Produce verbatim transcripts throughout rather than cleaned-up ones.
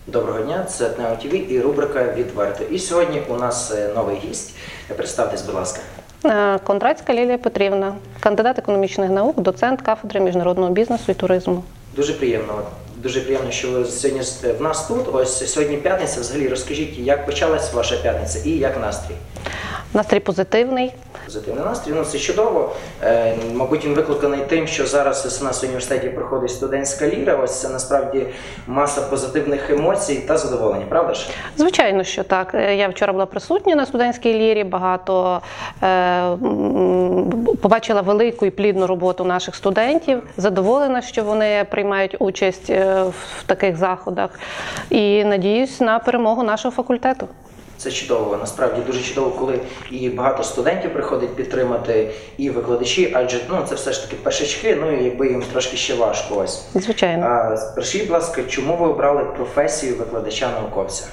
Доброго дня, це ТНЕО ТВ і рубрика «Відверто». І сьогодні у нас новий гість. Представтесь, будь ласка. Кондратська Лілія Петрівна, кандидат економічних наук, доцент кафедри міжнародного бізнесу і туризму. Дуже приємно. Дуже приємно, що ви сьогодні в нас тут. Ось сьогодні п'ятниця. Взагалі розкажіть, як почалась ваша п'ятниця і як настрій? Настрій позитивний. Позитивний настрій, ну це чудово. Е, мабуть, він викликаний тим, що зараз у нас в університеті проходить студентська ліра. Ось це насправді маса позитивних емоцій та задоволення, правда ж? Звичайно, що так. Я вчора була присутня на студентській лірі, багато е, побачила велику і плідну роботу наших студентів, задоволена, що вони приймають участь в таких заходах і надіюсь на перемогу нашого факультету. Це чудово, насправді дуже чудово, коли і багато студентів приходить підтримати, і викладачі, адже ну, це все ж таки першачки, ну і якби їм трошки ще важко ось. Звичайно. А скажіть, будь ласка, чому ви обрали професію викладача-науковця?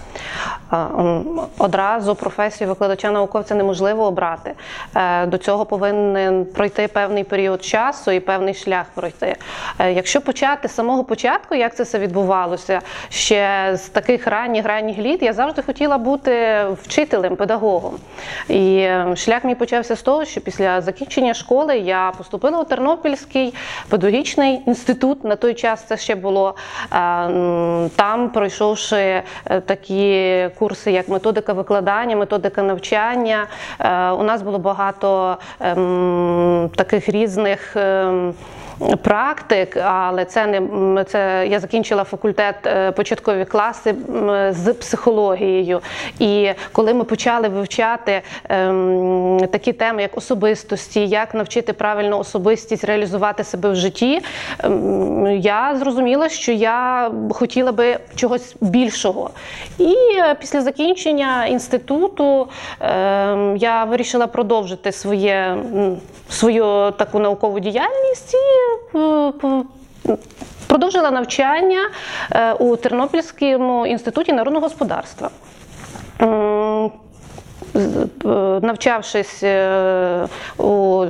Одразу професію викладача-науковця неможливо обрати. До цього повинен пройти певний період часу і певний шлях пройти. Якщо почати з самого початку, як це все відбувалося, ще з таких ранніх-ранніх літ, я завжди хотіла бути вчителем, педагогом. І шлях мій почався з того, що після закінчення школи я поступила у Тернопільський педагогічний інститут. На той час це ще було. Там, пройшовши такі курси, як методика викладання, методика навчання, у нас було багато таких різних практик, але це не це я закінчила факультет початкові класи з психологією. І коли ми почали вивчати ем, такі теми, як особистості, як навчити правильно особистість реалізувати себе в житті, ем, я зрозуміла, що я хотіла би чогось більшого. І після закінчення інституту ем, я вирішила продовжити своє, свою таку наукову діяльність і продовжила навчання у Тернопільському інституті народного господарства. Навчавшись у...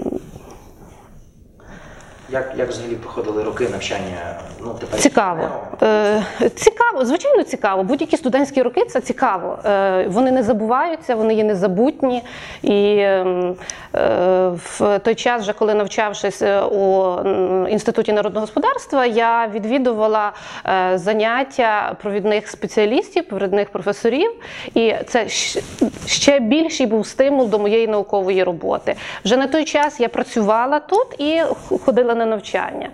Як, як взагалі проходили роки навчання? Ну, тепер... Цікаво. Е, цікаво, звичайно цікаво. Будь-які студентські роки – це цікаво. Е, вони не забуваються, вони є незабутні. І е, в той час, вже коли навчавшись у Інституті народного господарства, я відвідувала е, заняття провідних спеціалістів, провідних професорів. І це ще більший був стимул до моєї наукової роботи. Вже на той час я працювала тут і ходила на навчання.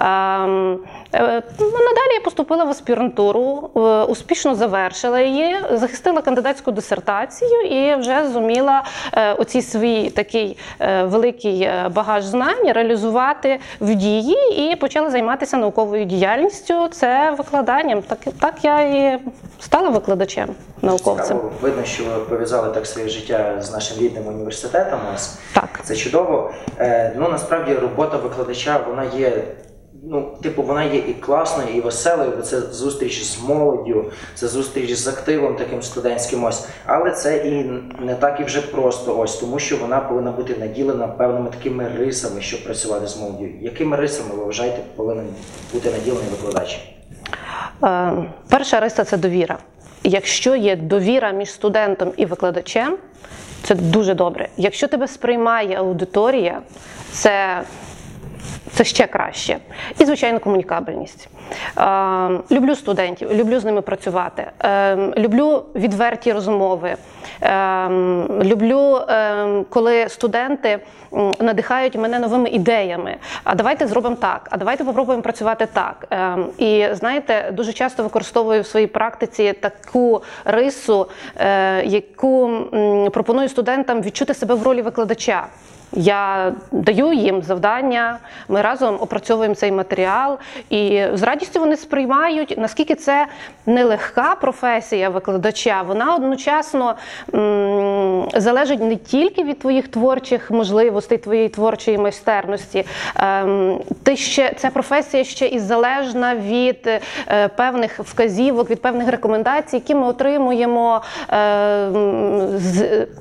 Надалі я поступила в аспірантуру, успішно завершила її, захистила кандидатську дисертацію і вже зуміла оцій свій такий великий багаж знань реалізувати в дії і почала займатися науковою діяльністю, це викладанням. Так, так я і стала викладачем, науковцем. Цікаво. Видно, що ви пов'язали так своє життя з нашим рідним університетом. Так. Це чудово. Ну, насправді, робота викладача, вона є, ну, типу, вона є і класною, і веселою, бо це зустріч з молоддю, це зустріч з активом таким студентським ось. Але це і не так і вже просто ось, тому що вона повинна бути наділена певними такими рисами, щоб працювати з молоддю. Якими рисами, ви вважаєте, повинен бути наділений викладач? Е, перша риса – це довіра. Якщо є довіра між студентом і викладачем, це дуже добре. Якщо тебе сприймає аудиторія, це, це ще краще. І, звичайно, комунікабельність. Е, люблю студентів, люблю з ними працювати. Е, люблю відверті розмови. Е, люблю, е, коли студенти надихають мене новими ідеями. А давайте зробимо так, а давайте попробуємо працювати так. Е, і, знаєте, дуже часто використовую в своїй практиці таку рису, е, яку м, пропоную студентам відчути себе в ролі викладача. Я даю їм завдання, ми разом опрацьовуємо цей матеріал і з радістю вони сприймають, наскільки це нелегка професія викладача, вона одночасно м, залежить не тільки від твоїх творчих можливостей, твоєї творчої майстерності. Ем, ти ще, ця професія ще і залежна від е, певних вказівок, від певних рекомендацій, які ми отримуємо е, з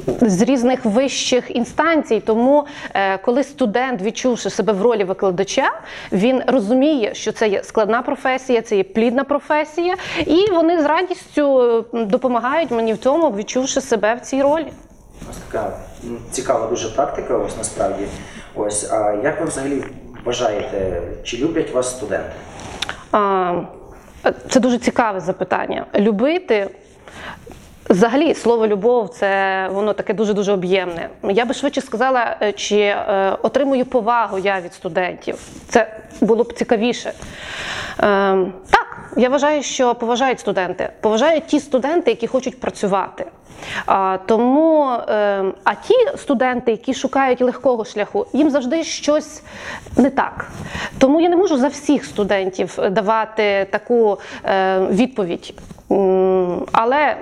з різних вищих інстанцій. Тому, коли студент, відчувши себе в ролі викладача, він розуміє, що це є складна професія, це є плідна професія, і вони з радістю допомагають мені в цьому, відчувши себе в цій ролі. Ось така цікава дуже практика, ось насправді. Ось, а як ви взагалі вважаєте, чи люблять вас студенти? А, це дуже цікаве запитання. Любити, взагалі, слово «любов» – це воно таке дуже-дуже об'ємне. Я би швидше сказала, чи е, отримую повагу я від студентів. Це було б цікавіше. Е, так, я вважаю, що поважають студенти. Поважають ті студенти, які хочуть працювати. А, тому, е, а ті студенти, які шукають легкого шляху, їм завжди щось не так. Тому я не можу за всіх студентів давати таку е, відповідь. Але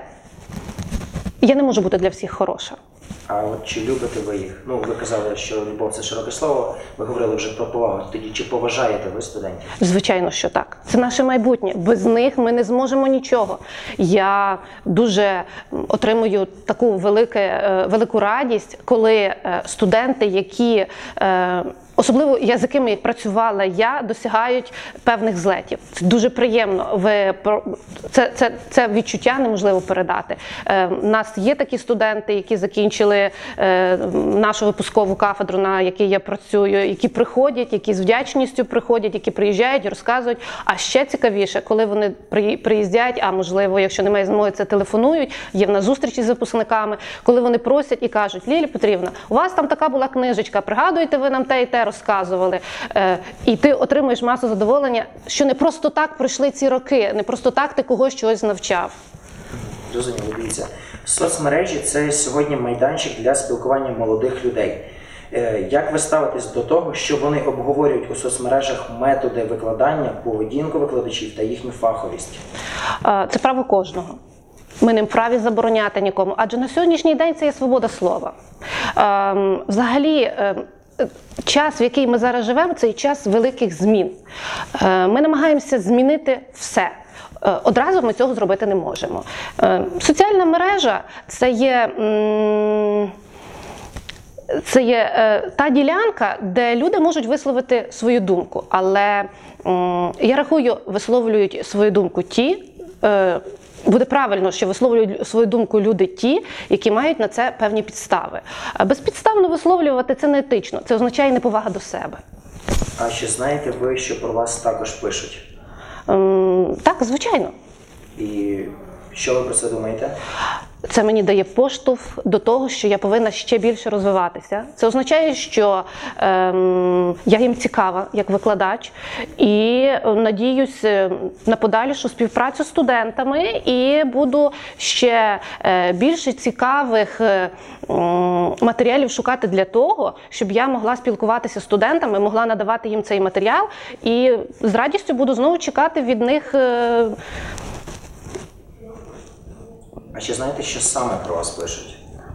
я не можу бути для всіх хороша. А от чи любите ви їх? Ну, ви казали, що любов – це широке слово, ви говорили вже про повагу. Тоді чи поважаєте ви студентів? Звичайно, що так. Це наше майбутнє. Без них ми не зможемо нічого. Я дуже отримую таку велике, велику радість, коли студенти, які, особливо я з якими працювала я, досягають певних злетів. Це дуже приємно. Ви, це, це, це відчуття неможливо передати. У нас є такі студенти, які закінчили нашу випускову кафедру, на якій я працюю, які приходять, які з вдячністю приходять, які приїжджають і розказують. А ще цікавіше, коли вони приїздять, а можливо, якщо немає змоги, це телефонують, є в нас зустрічі з випускниками, коли вони просять і кажуть: Лілія Петрівна, у вас там така була книжечка, пригадуєте, ви нам те і те розказували. І ти отримуєш масу задоволення, що не просто так пройшли ці роки, не просто так ти когось чогось навчав. Зрозуміло, дивіться. Соцмережі – це сьогодні майданчик для спілкування молодих людей. Як ви ставитесь до того, що вони обговорюють у соцмережах методи викладання, поведінку викладачів та їхню фаховість? Це право кожного. Ми не вправі забороняти нікому, адже на сьогоднішній день це є свобода слова. Взагалі, час, в який ми зараз живемо, це час великих змін. Ми намагаємося змінити все. Одразу ми цього зробити не можемо. Соціальна мережа – це є, це є та ділянка, де люди можуть висловити свою думку. Але я рахую, висловлюють свою думку ті, буде правильно, що висловлюють свою думку люди ті, які мають на це певні підстави. Безпідставно висловлювати – це не етично, це означає неповага до себе. А чи знаєте ви, що про вас також пишуть? Так, звичайно. І що ви про це думаєте? Це мені дає поштовх до того, що я повинна ще більше розвиватися. Це означає, що ем, я їм цікава як викладач і надіюсь на подальшу співпрацю з студентами і буду ще е, більше цікавих е, матеріалів шукати для того, щоб я могла спілкуватися з студентами, могла надавати їм цей матеріал і з радістю буду знову чекати від них е, А чи знаєте, що саме про вас пишуть?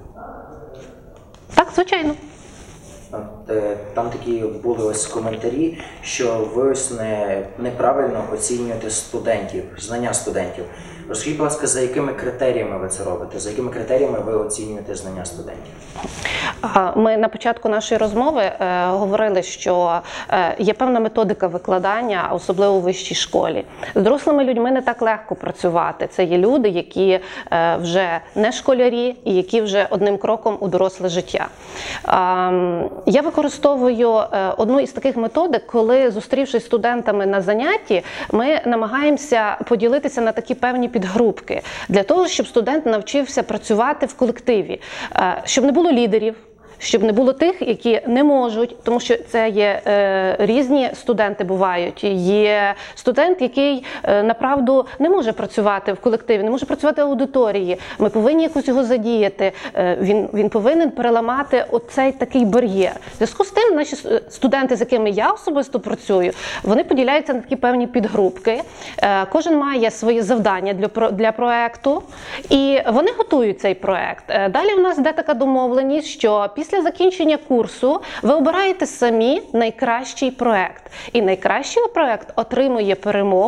Так, звичайно. Там такі були ось коментарі, що ви ось не, неправильно оцінюєте студентів, знання студентів. Розкажіть, будь ласка, за якими критеріями ви це робите? За якими критеріями ви оцінюєте знання студентів? Ми на початку нашої розмови е, говорили, що е, є певна методика викладання, особливо у вищій школі. З дорослими людьми не так легко працювати. Це є люди, які е, вже не школярі і які вже одним кроком у доросле життя. Е, я використовую е, одну із таких методик, коли, зустрівшись з студентами на занятті, ми намагаємося поділитися на такі певні підгрупки, для того, щоб студент навчився працювати в колективі, е, щоб не було лідерів, щоб не було тих, які не можуть, тому що це є е, різні студенти бувають. Є студент, який е, направду не може працювати в колективі, не може працювати в аудиторії. Ми повинні якось його задіяти. Е, він, він повинен переламати оцей такий бар'єр. В зв'язку з тим, наші студенти, з якими я особисто працюю, вони поділяються на такі певні підгрупки. Е, кожен має свої завдання для, для проекту, і вони готують цей проект. Е, далі у нас йде така домовленість, що після закінчення курсу ви обираєте самі найкращий проект. І найкращий проект отримує перемогу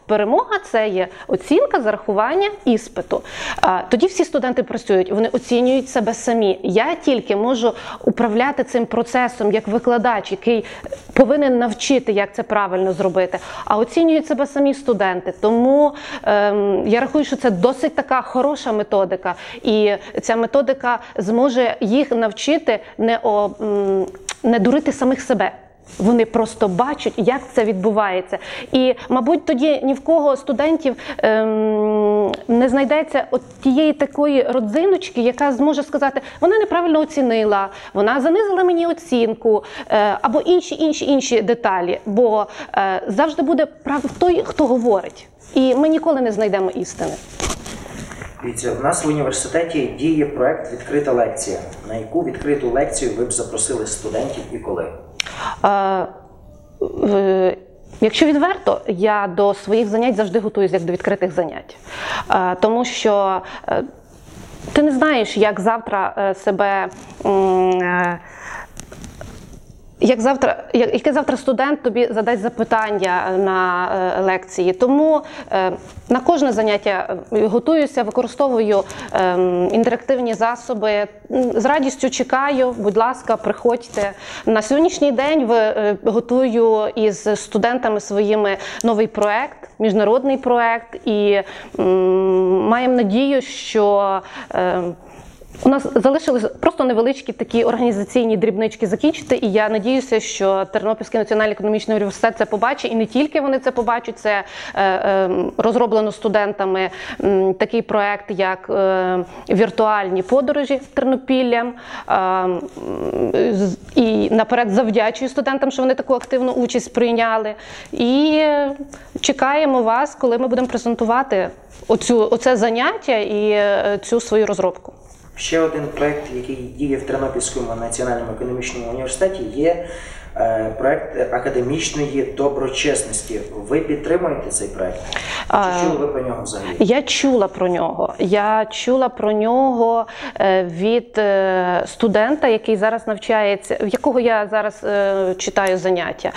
перемога – це є оцінка, зарахування, іспиту. Тоді всі студенти працюють, вони оцінюють себе самі. Я тільки можу управляти цим процесом як викладач, який повинен навчити, як це правильно зробити. А оцінюють себе самі студенти. Тому ем, я рахую, що це досить така хороша методика. І ця методика зможе їх навчити не, о, м, не дурити самих себе. Вони просто бачать, як це відбувається. І, мабуть, тоді ні в кого з студентів ем, не знайдеться от тієї такої родзиночки, яка зможе сказати, вона неправильно оцінила, вона занизила мені оцінку, е, або інші, інші, інші деталі. Бо е, завжди буде прав той, хто говорить. І ми ніколи не знайдемо істини. Дивіться, в нас в університеті діє проект «Відкрита лекція». На яку відкриту лекцію ви б запросили студентів і коли? Е, е, Якщо відверто, я до своїх занять завжди готуюсь як до відкритих занять. Е, тому що е, ти не знаєш, як завтра е, себе... Е, Як завтра, яке завтра студент тобі задасть запитання на е, лекції. Тому е, на кожне заняття готуюся, використовую е, інтерактивні засоби. З радістю чекаю, будь ласка, приходьте. На сьогоднішній день ви, е, готую із студентами своїми новий проект, міжнародний проект. І е, маємо надію, що е, у нас залишились просто невеличкі такі організаційні дрібнички закінчити, і я надіюся, що Тернопільський національний економічний університет це побачить, і не тільки вони це побачать, це е, е, розроблено студентами е, такий проект, як е, віртуальні подорожі Тернопіллям, е, і наперед завдячую студентам, що вони таку активну участь прийняли, і чекаємо вас, коли ми будемо презентувати оцю, оце заняття і е, цю свою розробку. Ще один проєкт, який діє в Тернопільському національному економічному університеті, є е, проєкт академічної доброчесності. Ви підтримуєте цей проєкт? Чи чули ви про нього взагалі? Я чула про нього. Я чула про нього від студента, який зараз навчається, в якого я зараз е, читаю заняття.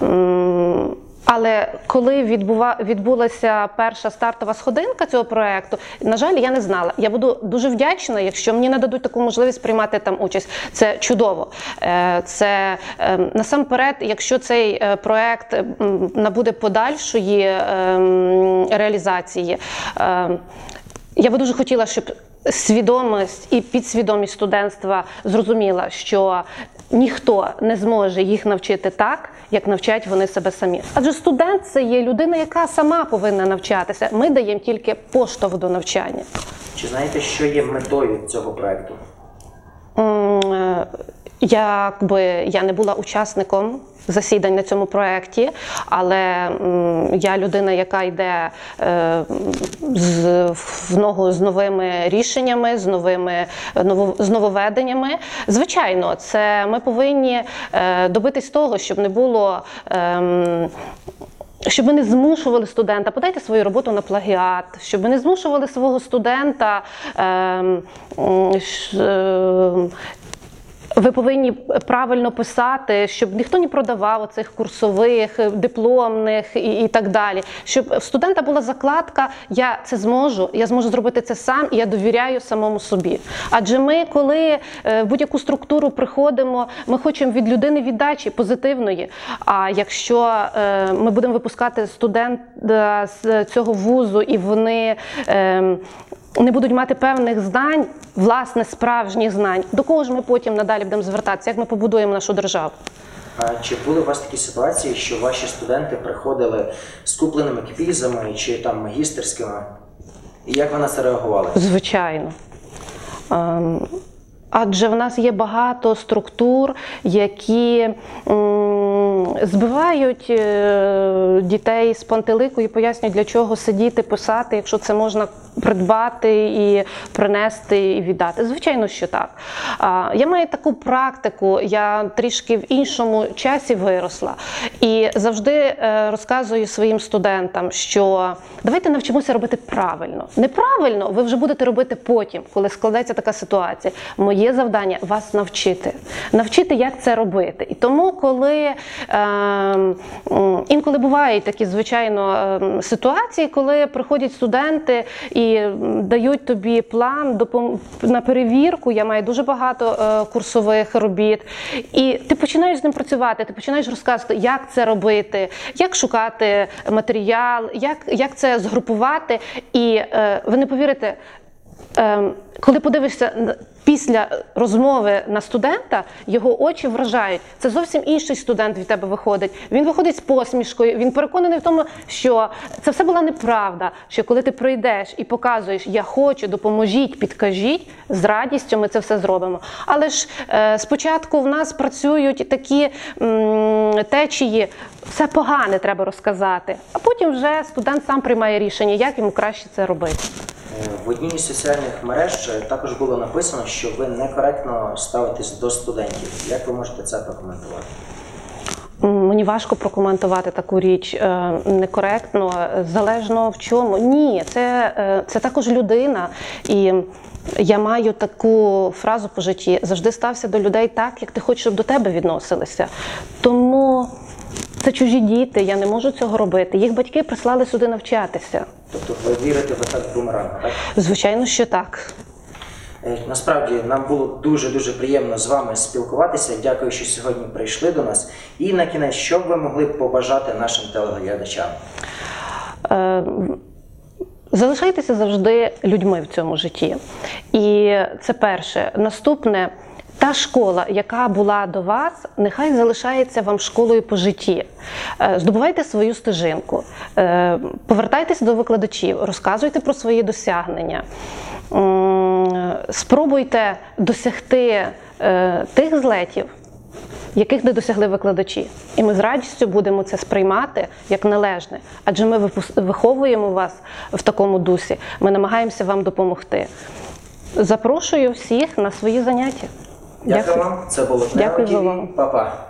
Але коли відбува, відбулася перша стартова сходинка цього проєкту, на жаль, я не знала. Я буду дуже вдячна, якщо мені нададуть таку можливість приймати там участь. Це чудово. Це насамперед, якщо цей проєкт набуде подальшої реалізації, я би дуже хотіла, щоб свідомість і підсвідомість студентства зрозуміла, що ніхто не зможе їх навчити так, як навчать вони себе самі. Адже студент – це є людина, яка сама повинна навчатися. Ми даємо тільки поштовх до навчання. Чи знаєте, що є метою цього проєкту? Якби я не була учасником засідань на цьому проєкті, але м, я людина, яка йде е, з, в ногу з новими рішеннями, з новими ново, з нововведеннями. Звичайно, це ми повинні е, добитись того, щоб не було е, щоб ми не змушували студента, подайте свою роботу на плагіат, щоб ми не змушували свого студента е, е, ви повинні правильно писати, щоб ніхто не продавав оцих курсових, дипломних і, і так далі. Щоб в студента була закладка, я це зможу, я зможу зробити це сам, і я довіряю самому собі. Адже ми, коли в будь-яку структуру приходимо, ми хочемо від людини віддачі позитивної. А якщо ми будемо випускати студента з цього вузу, і вони не будуть мати певних знань, власне, справжніх знань, до кого ж ми потім надалі будемо звертатися, як ми побудуємо нашу державу? А чи були у вас такі ситуації, що ваші студенти приходили з купленими квізами чи там магістерськими? І як ви на це реагували? Звичайно. Адже в нас є багато структур, які м, збивають е, дітей з пантелику і пояснюють, для чого сидіти, писати, якщо це можна придбати і принести і віддати? Звичайно, що так. Я маю таку практику, я трішки в іншому часі виросла і завжди розказую своїм студентам, що давайте навчимося робити правильно. Неправильно ви вже будете робити потім, коли складеться така ситуація. Моє завдання – вас навчити. Навчити, як це робити. І тому, коли е, інколи бувають такі, звичайно, ситуації, коли приходять студенти і дають тобі план на перевірку, я маю дуже багато курсових робіт, і ти починаєш з ним працювати, ти починаєш розказувати, як це робити, як шукати матеріал, як, як це згрупувати, і ви не повірите, коли подивишся після розмови на студента, його очі вражають. Це зовсім інший студент від тебе виходить. Він виходить з посмішкою, він переконаний в тому, що це все була неправда, що коли ти прийдеш і показуєш, я хочу, допоможіть, підкажіть, з радістю ми це все зробимо. Але ж е, спочатку в нас працюють такі м, течії, все погане треба розказати, а потім вже студент сам приймає рішення, як йому краще це робити. В одній із соціальних мереж також було написано, що ви некоректно ставитесь до студентів. Як ви можете це прокоментувати? Мені важко прокоментувати таку річ. Некоректно, залежно в чому. Ні, це, це також людина. І я маю таку фразу по житті: завжди стався до людей так, як ти хочеш, щоб до тебе відносилися. Тому це чужі діти, я не можу цього робити. Їх батьки прислали сюди навчатися. Тобто ви вірите в ефект бумеранга, так? Звичайно, що так. Насправді, нам було дуже-дуже приємно з вами спілкуватися. Дякую, що сьогодні прийшли до нас. І на кінець, що б ви могли б побажати нашим телеглядачам? Е, залишайтеся завжди людьми в цьому житті. І це перше. Наступне. Та школа, яка була до вас, нехай залишається вам школою по житті. Здобувайте свою стежинку, повертайтеся до викладачів, розказуйте про свої досягнення, спробуйте досягти тих злетів, яких не досягли викладачі. І ми з радістю будемо це сприймати як належне, адже ми виховуємо вас в такому дусі, ми намагаємося вам допомогти. Запрошую всіх на свої заняття. Дякую вам. Це було Дякую за увагу. Па-па.